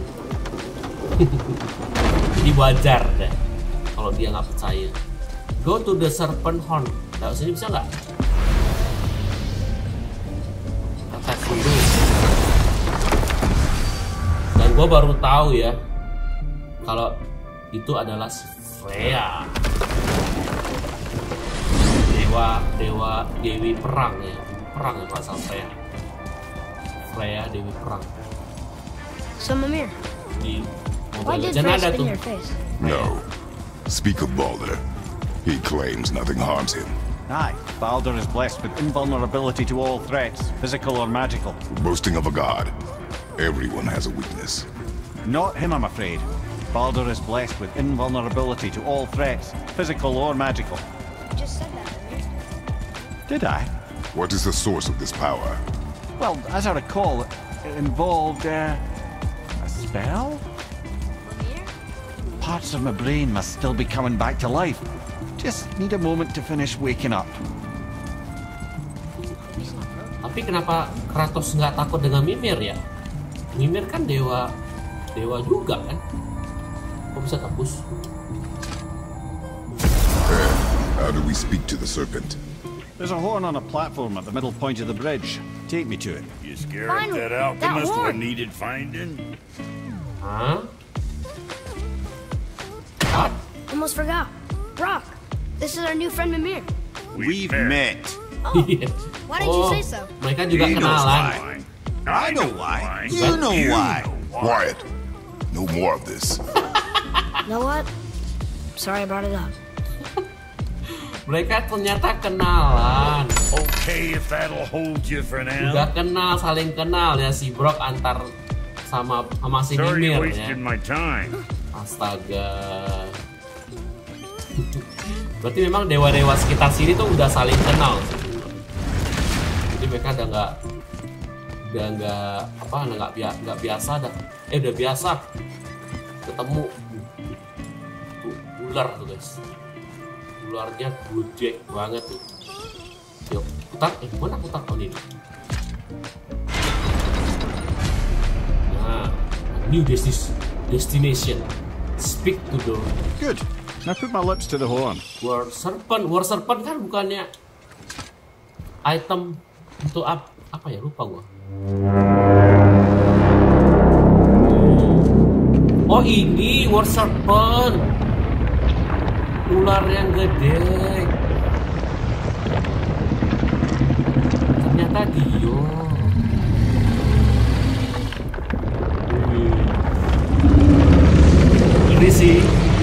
Jadi wajar deh kalau dia nggak percaya. Go to the serpent horn. Nah, sini bisa nggak? Attack dulu. Dan gue baru tahu ya kalau itu adalah si Freya, dewi perang ya, asal Freya dewi perang. So, Mimir, Di why Mobile did Legends Freya ada spit tuh. in your face? No. Speak of Balder. He claims nothing harms him. Aye, Baldur is blessed with invulnerability to all threats, physical or magical. Boasting of a god. Everyone has a weakness. Not him, I'm afraid. Baldur is blessed with invulnerability to all threats, physical or magical. You just said that, Mimir. Did I? What is the source of this power? Well, as I recall, it involved, a spell? Mimir? parts of my brain must still be coming back to life. Just need a moment to finish waking up. Tapi kenapa Kratos nggak takut dengan Mimir ya? Mimir kan dewa juga kan? Kok bisa tembus? How do we speak to the serpent? There's a horn on a platform at the middle point of the bridge. Take me to it. You scared Finally, that that alchemist what horn. needed finding? Hah? What? Almost forgot. Brock, this is our new friend Mimir. We've met. Why didn't you say so? Mereka juga He knows kenalan. I know why. You know why. Quiet. No more of this. You know what? Sorry I brought it up. Mereka ternyata kenalan. Okay, if that'll hold you for now. Udah kenal, saling kenal ya si Brock antar sama si Sorry you Mimir ya. wasted my time. Astaga. Berarti memang dewa-dewa sekitar sini tuh udah saling kenal. Jadi mereka udah nggak biasa dah. Udah biasa ketemu ular tuh guys. Ularnya gede banget tuh. Yuk, putar. Mana putar oh ini? Nah, new destination. Speak to the Good. Now put my lips to the horn. War Serpent kan bukannya item untuk apa ya, lupa gua. Oh ini War Serpent, ular yang gede. Ternyata dia. Ini sih.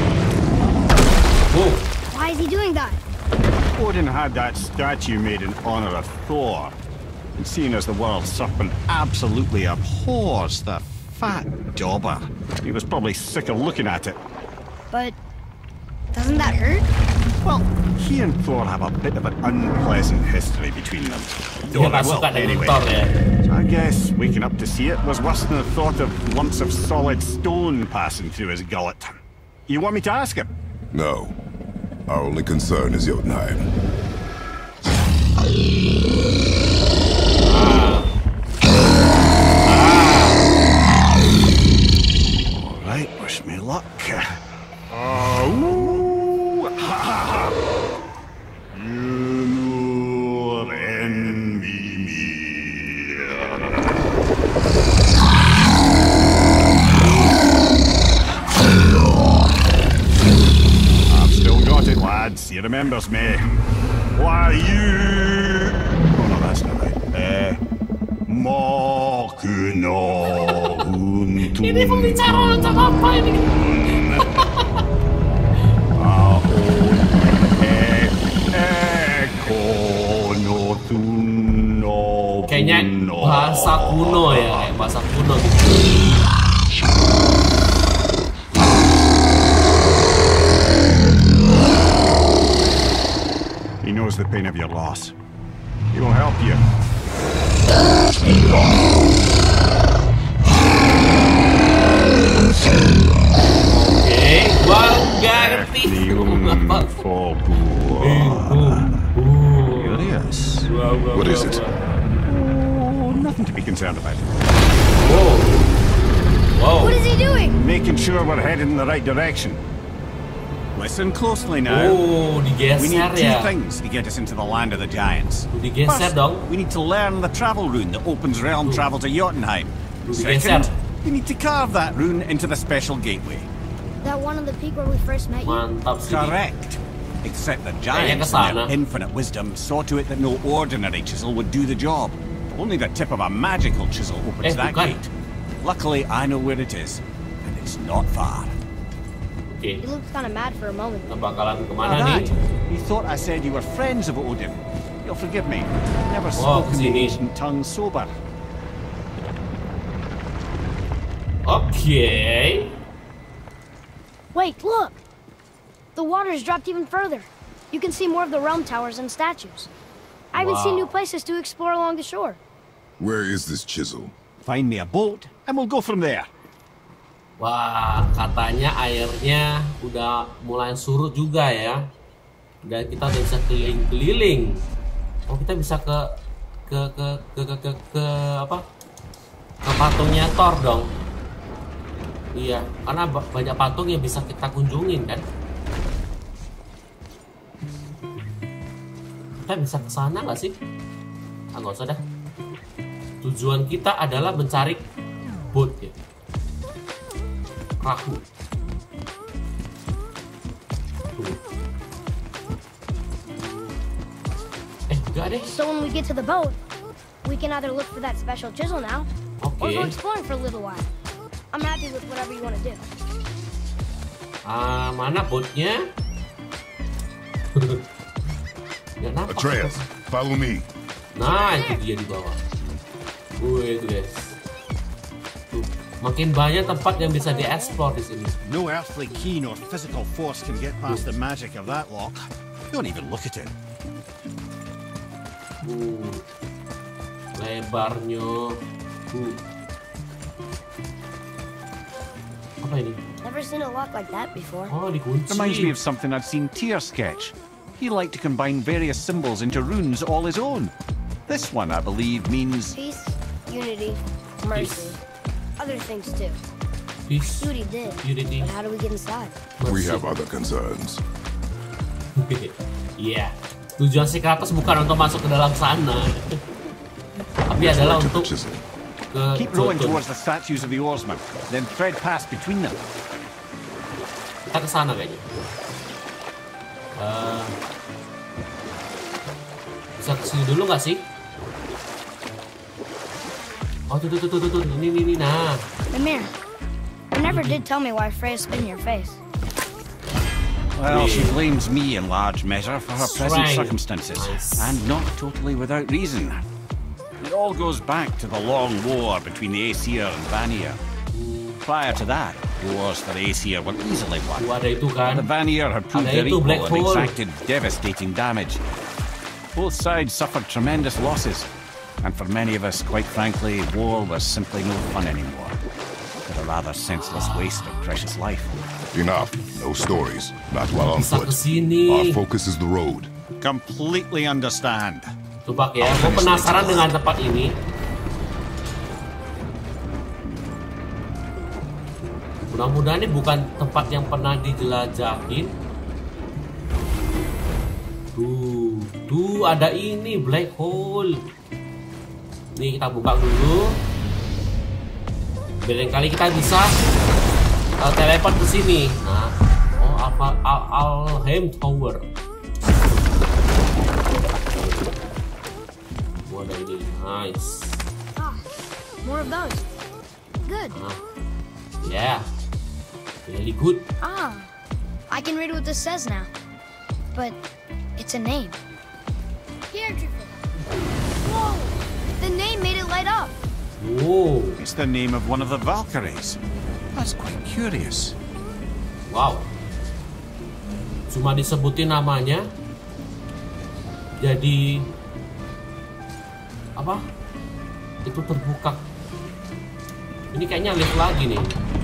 Oh. Why is he doing that? Odin had that statue made in honor of Thor. And seeing as the world's serpent absolutely abhors the fat dauber, he was probably sick of looking at it. But doesn't that hurt? Well, he and Thor have a bit of an unpleasant history between them. Dia nggak suka dengan Thor ya. So I guess waking up to see it was worse than the thought of lumps of solid stone passing through his gullet. You want me to ask him? No. Our only concern is Jotunheim. All right, wish me luck. You envy me. I've still got it, lads. He remembers me. Why you? Oh no, that's not right. Ini pembicaraan macam apa ini? Kayaknya bahasa kuno ya, kayak bahasa kuno gitu. He knows the pain of your loss. He will help you. Oke, gua nggak ngerti. Apa? Curious. What is it? Oh, nothing to be concerned about. Wow. What is he doing? Making sure we're headed in the right direction. Listen closely now. Oh, We digeser need two ya. things to get us into the land of the giants. Digeser First, dong. we need to learn the travel rune that opens realm travel to Jotunheim. Digeser. Second, we need to carve that rune into the special gateway. That one on the peak where we first met you? Mantap sih. Correct. Except the Kayaknya giants, in kesana. their infinite wisdom, saw to it that no ordinary chisel would do the job. Only the tip of a magical chisel opens that bukan. gate. Luckily, I know where it is, and it's not far. Oke, He looked kind of mad for a moment. kita bakalan Now kemana that, nih? you thought I said you were friends of Odin. You'll forgive me. Never Wow, spoken the sini. ancient tongue sober. Oke. Wait, look! The water's dropped even further. You can see more of the realm towers and statues. I even see Wow. new places to explore along the shore. Where is this chisel? Find me a boat, and we'll go from there. Wah, katanya airnya udah mulai surut juga ya. Dan kita udah bisa keliling-keliling. Oh, kita bisa ke apa? Ke patungnya Thor dong. Iya, karena banyak patung yang bisa kita kunjungin kan. Kita bisa ke sana nggak sih? Ah, nggak usah dah. Tujuan kita adalah mencari boat ya. Perahu. Enggak deh. So when we get to the boat, we can either look for that special chisel now, or go exploring for a little while. I'm happy with whatever you want to do. Mana boatnya? Nggak nampak. Atreus, follow me. Nah, itu dia di bawah. Itu guys. Tuh, makin banyak tempat yang bisa dieksplor di sini. No earthly key nor physical force can get past the magic of that lock. Don't even look at it. Lebarnya. Apa ini? Never seen a lock like that before. Oh, dikunci. Reminds me of something I'd seen Tyr sketch. He liked to combine various symbols into runes all his own. This one, I believe, means Peace, unity, mercy. Other things too. Peace, Beauty did. unity. But how do we get inside? We have other concerns. Iya. Tujuan si Kratos bukan untuk masuk ke dalam sana. Tapi adalah untuk keep rowing towards the statues of the oarsmen, then thread past between them. Kita ke sana kayaknya. Bisa kesini dulu nggak sih? Oh tuh. Ini. Nah. Mimir, you never did tell me why Freya spit in your face. Well, she blames me in large measure for her present Strength. circumstances, Nice. and not totally without reason. It all goes back to the long war between the Aesir and Vanir. Prior to that, wars for the Aesir were easily won. Ada itu kan? The Vanir had proved Ada their itu, equal Black and Hole. exacted devastating damage. Both sides suffered tremendous losses, and for many of us, quite frankly, war was simply no fun anymore. But a rather senseless waste of precious life. Enough. No stories. Not while on Bisa foot. kesini. Our focus is the road. Completely understand. Coba ya, gue penasaran dengan tempat ini. Mudah-mudahan ini bukan tempat yang pernah dijelajahin. Tuh ada ini black hole. Nih kita buka dulu. Barangkali kita bisa teleport ke sini. Nah, Alfheim Tower. Ada ini, nice. More of those. Good. Yeah, really good. I can read what this says now. But it's a name. Here, whoa! The name made it light up. Whoa. It's the name of one of the Valkyries. That's quite curious. Wow. Cuma disebutin namanya. Jadi apa? Itu terbuka. Ini kayaknya lift lagi nih.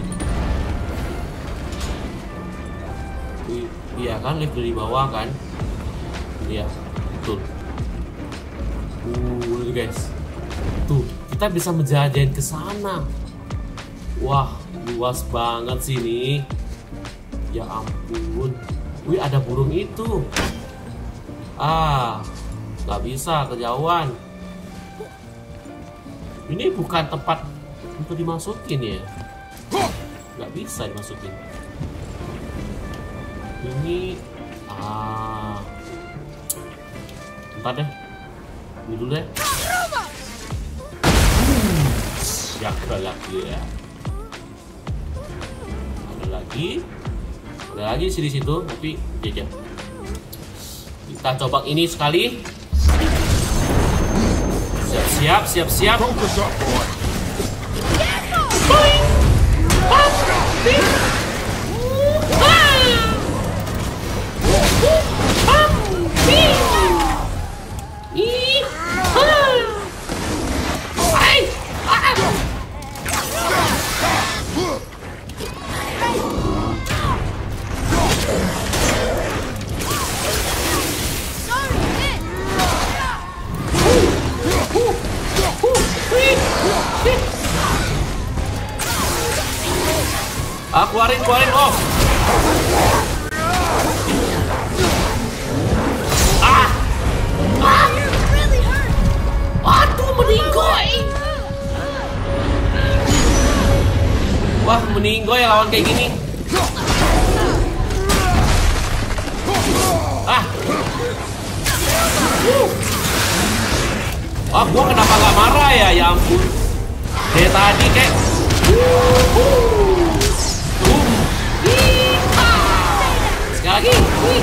Iya kan, lift dari bawah kan? Iya, betul. Guys. Tuh, kita bisa menjelajahin ke sana. Wah, luas banget sih ini. Ya ampun. Wih, ada burung itu. Nggak bisa, kejauhan. Ini bukan tempat untuk dimasukin ya. Nggak bisa dimasukin. Ini bentar deh. Ini dulu deh. Ya, ada lagi ya. Ada lagi sih di situ, tapi jajan. Kita coba ini sekali. Siap. Waduh, meninggoy. Wah, meninggoy lawan kayak gini. Gua kenapa nggak marah ya? Ya ampun. Dari tadi kayak. Sekali lagi.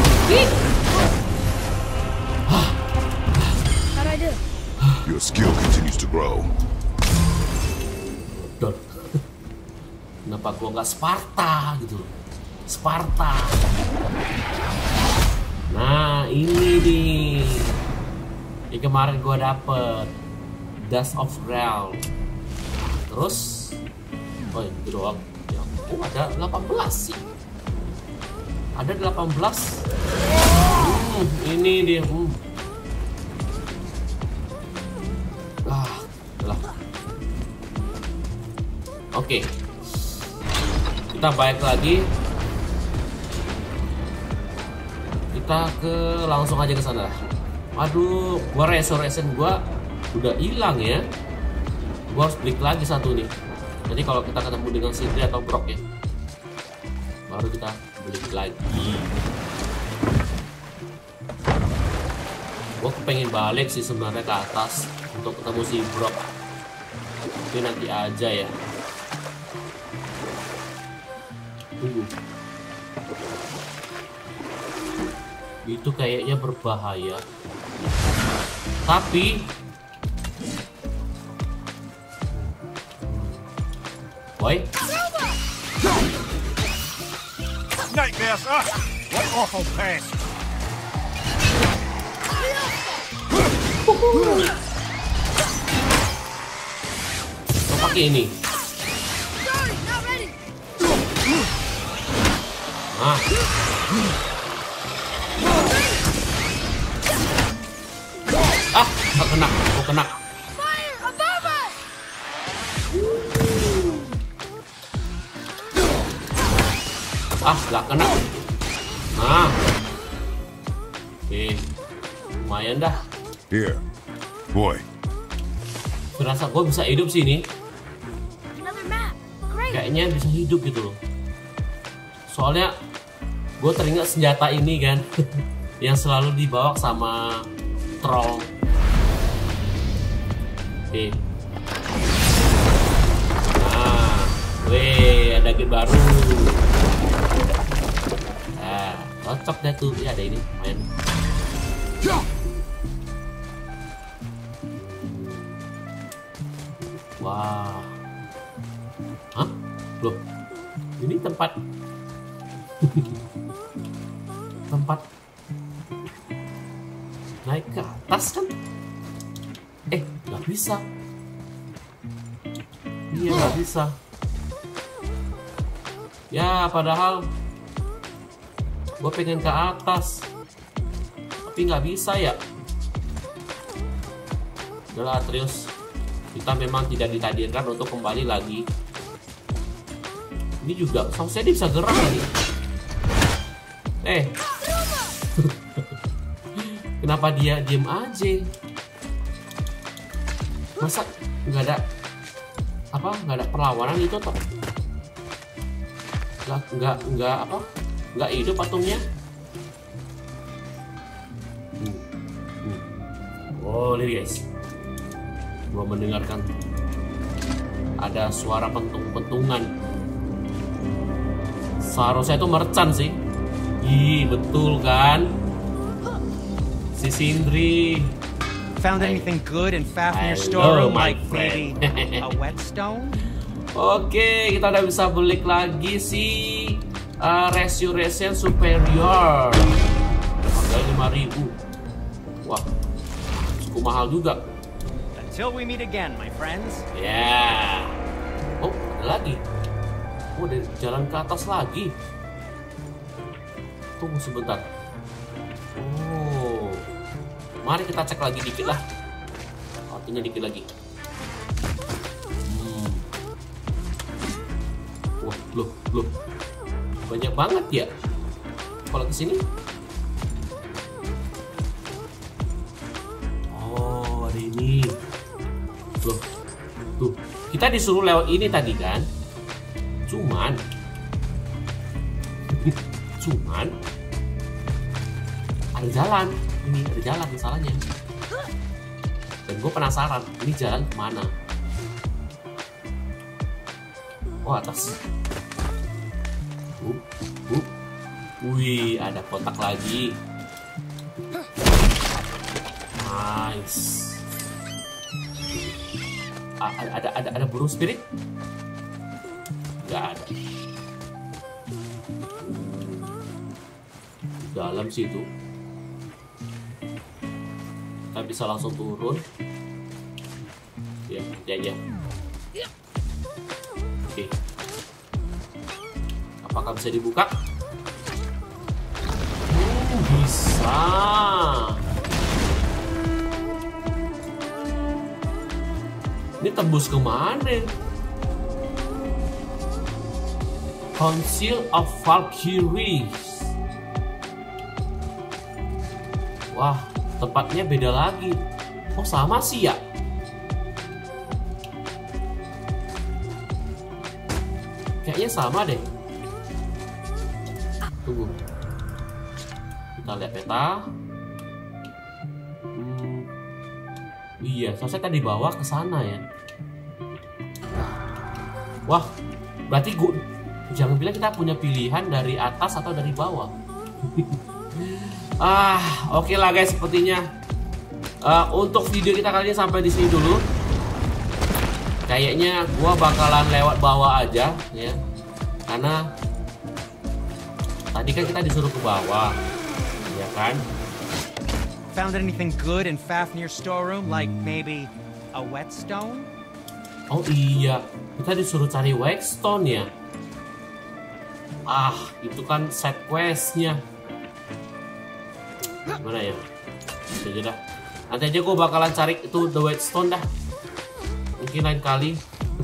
How'd I do? Your skill continues to grow. Kenapa gua nggak Sparta gitu? Sparta. Nah, ini nih. Ini kemarin gua dapet Dust of Realm. Terus itu doang. Ya, ada 18 sih. Ada 18. Ini dia. Oke. Kita balik lagi. Kita langsung aja ke sana. Aduh, gua restoration gua udah hilang ya. Gua harus beli lagi satu nih. Jadi kalau kita ketemu dengan Sindri atau Brok ya, baru kita beli lagi. Gua kepengen balik sih sebenarnya ke atas untuk ketemu si Brok. Tapi nanti aja ya. Tunggu. Itu kayaknya berbahaya. Tapi boy, Nightmares, what awful pass. Lo pakai ini. Nah. Gak kena, kok kena. Gak kena. Nah. Oke. Lumayan dah. Here, boy. Berasa gue bisa hidup sini. Kayaknya bisa hidup gitu loh. Soalnya gue teringat senjata ini kan. Yang selalu dibawa sama troll. Oke. Nah, ada gate baru. Nah, cocok deh tuh. Ya ada ini, main. Wah. Hah? Loh. Ini tempat naik ke atas kan? Nggak bisa. Iya, nggak bisa. Ya, padahal gue pengen ke atas, tapi nggak bisa ya. Udahlah, Atreus. Kita memang tidak ditakdirkan untuk kembali lagi. Ini juga, sausnya dia bisa gerak lagi. Kenapa dia diem aja? Masa nggak ada nggak ada perlawanan itu atau nggak hidup patungnya? Oh, lihat guys, gua mendengarkan ada suara pentungan. Seharusnya itu merchant sih. Ih, betul kan? Si Sindri. Found anything good in Fafnir's storeroom, like maybe a whetstone? Oke, kita udah bisa beli lagi si Resurrection Superior. Harganya 5.000. Wah, cukup mahal juga. Until we meet again, my friends. Ya. Oh, ada lagi. Oh, ada jalan ke atas lagi. Tunggu sebentar. Oh, mari kita cek lagi dikit lah. Artinya dikit lagi. Wah, loh. Banyak banget ya. Kalau ke sini. Oh, ada ini. Loh. Tuh, kita disuruh lewat ini tadi kan? Cuman ada jalan. Ini ada jalan masalahnya. Dan gue penasaran, ini jalan kemana? Oh, atas. Wih, ada kotak lagi. Nice. Ada burung spirit? Gak ada. Dalam situ. Kita bisa langsung turun. Ya, ya. Oke. Apakah bisa dibuka? Bisa. Ini tembus kemana? Council of Valkyries. Wah, tempatnya beda lagi. Oh, sama sih ya? Kayaknya sama deh. Tunggu. Kita lihat peta. Iya, soalnya tadi bawa ke sana ya. Wah, berarti jangan bilang kita punya pilihan dari atas atau dari bawah. Oke lah guys, sepertinya untuk video kita kali ini sampai di sini dulu. Kayaknya gua bakalan lewat bawah aja ya, karena tadi kan kita disuruh ke bawah, ya kan? Found anything good in Fafnir's storeroom, like maybe a whetstone? Oh iya, kita disuruh cari whetstone ya. Itu kan side questnya. Gimana ya? Aja dah. Nanti aja gue bakalan cari itu the whetstone dah. Mungkin lain kali.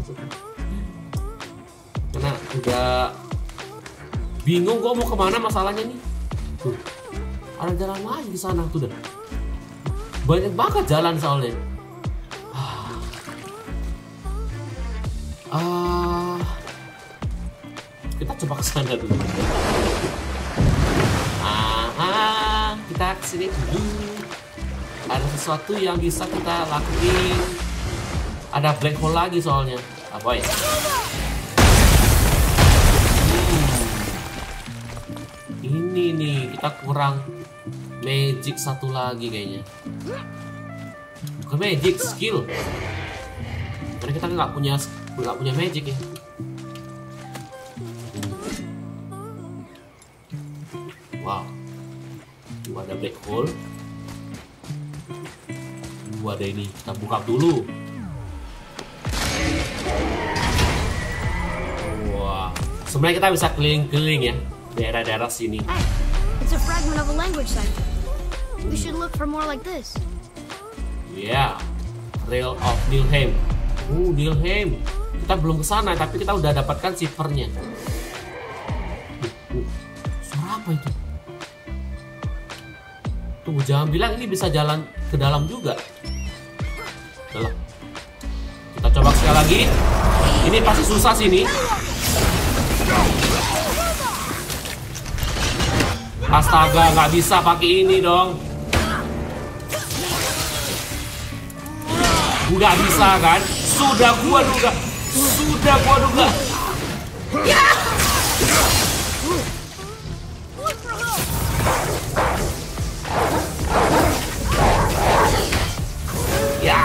Karena udah bingung gue mau kemana masalahnya nih. Tuh, ada jalan lagi di sana tuh dah. Banyak banget jalan soalnya. Kita coba ke sana dulu. Kita kesini dulu. Ada sesuatu yang bisa kita lakuin. Ada black hole lagi soalnya. Apa ya? Ini nih, kita kurang magic satu lagi kayaknya. Bukan magic, skill. Karena kita nggak punya magic ya. Wow. Tuh ada black hole. Tuh ada ini, kita buka dulu. Wah, sebenarnya kita bisa keliling-keliling ya daerah-daerah sini. Hey, it's a fragment of a language cipher. We should look for more like this. Yeah, Rail of Nilheim. Nilheim. Kita belum ke sana, tapi kita udah dapatkan ciphernya. Suara apa itu? Tunggu, jangan bilang ini bisa jalan ke dalam juga. Dalam. Kita coba sekali lagi. Ini pasti susah sini. Astaga, nggak bisa pakai ini dong. Nggak bisa kan? Sudah gua duga. Ya. Ya.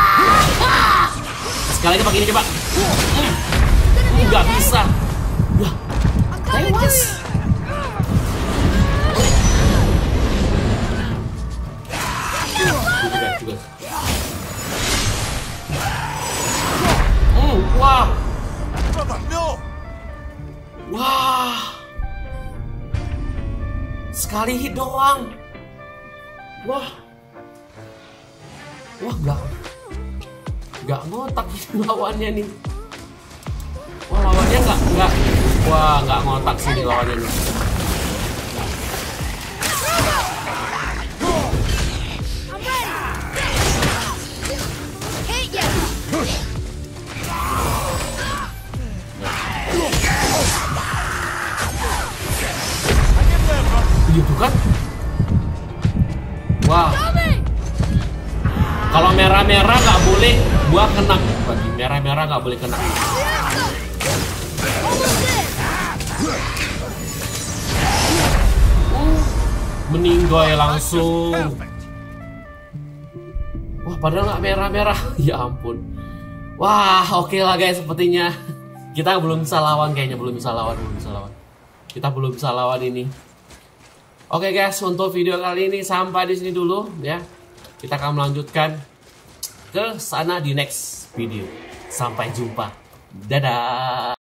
Sekali lagi pakai ini coba. Nggak bisa. Ya. Tewas. Wah. Wah. Sekali hit doang. Wah. Wah, nggak ngotak lawannya nih. Wah, lawannya nggak Wah, nggak ngotak sih lawannya nih. Gitu kan? Wah. Kalau merah-merah nggak boleh, gua kena. Bagi merah-merah nggak boleh kena. Meninggoy langsung. Wah, padahal nggak merah-merah. Ya ampun. Wah, oke lah guys, sepertinya kita belum bisa lawan kayaknya, belum bisa lawan. Kita belum bisa lawan ini. Oke guys, untuk video kali ini sampai di sini dulu ya. Kita akan melanjutkan ke sana di next video. Sampai jumpa. Dadah.